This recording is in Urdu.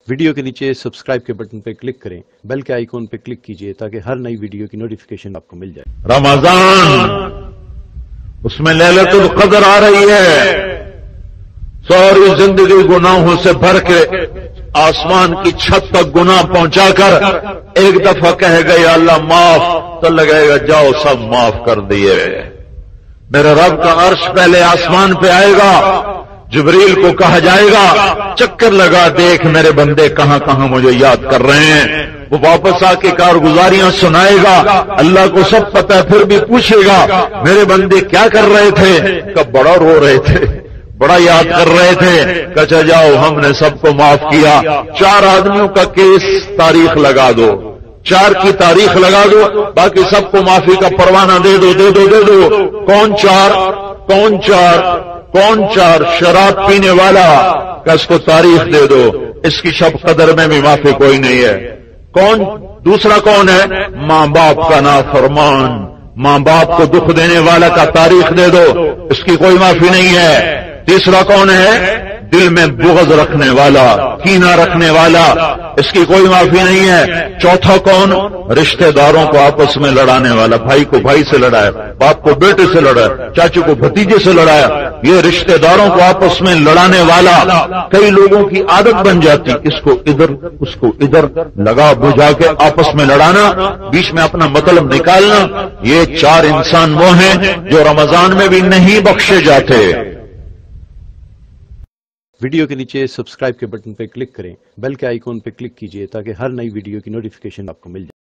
ویڈیو کے نیچے سبسکرائب کے بٹن پہ کلک کریں، بیل کے آئیکن پہ کلک کیجئے تاکہ ہر نئی ویڈیو کی نوٹیفیکیشن آپ کو مل جائے۔ رمضان اس میں لیلۃ القدر آ رہی ہے، ساری زندگی گناہوں سے بھر کے آسمان کی چھت تک گناہ پہنچا کر ایک دفعہ کہے گا یا اللہ معاف، تو لگے گا جاؤ سب معاف کر دیے۔ میرے رب کا عرش پہلے آسمان پہ آئے گا، جبریل کو کہا جائے گا چکر لگا دیکھ میرے بندے کہاں کہاں مجھے یاد کر رہے ہیں۔ وہ واپس آ کے کارگزاریاں سنائے گا، اللہ کو سب پتہ ہے، پھر بھی پوچھے گا میرے بندے کیا کر رہے تھے؟ کہ بڑا رو رہے تھے، بڑا یاد کر رہے تھے۔ کہا جاؤ ہم نے سب کو معاف کیا۔ 4 آدمیوں کا کیس تاریخ لگا دو، 4 کی تاریخ لگا دو، باقی سب کو معافی کا پروانہ دے دو دے دو دے دو۔ کون 4؟ کون 4؟ شراب پینے والا کہ اس کو تاریخ دے دو، اس کی شب قدر میں بھی معافی کوئی نہیں ہے۔ کون دوسرا؟ کون ہے؟ ماں باپ کا نافرمان، ماں باپ کو دکھ دینے والا کا تاریخ دے دو، اس کی کوئی معافی نہیں ہے۔ تیسرا کون ہے؟ دل میں بغض رکھنے والا، کینہ رکھنے والا، اس کی کوئی معافی نہیں ہے۔ چوتھا کون؟ رشتہ داروں کو آپس میں لڑانے والا، بھائی کو بھائی سے لڑایا، باپ کو بیٹے سے لڑایا، چاچو کو بھتیجے سے لڑایا، یہ رشتہ داروں کو آپس میں لڑانے والا۔ کئی لوگوں کی عادت بن جاتی اس کو ادھر اس کو ادھر لگا بجھا کے آپس میں لڑانا، بیچ میں اپنا مطلب نکالنا۔ یہ 4 انسان وہ ہیں جو رمضان میں بھی نہیں بخشے جاتے۔ ویڈیو کے نیچے سبسکرائب کے بٹن پہ کلک کریں، بیل کے آئیکن پہ کلک کیجئے تاکہ ہر نئی ویڈیو کی نوٹیفیکیشن آپ کو مل جائے۔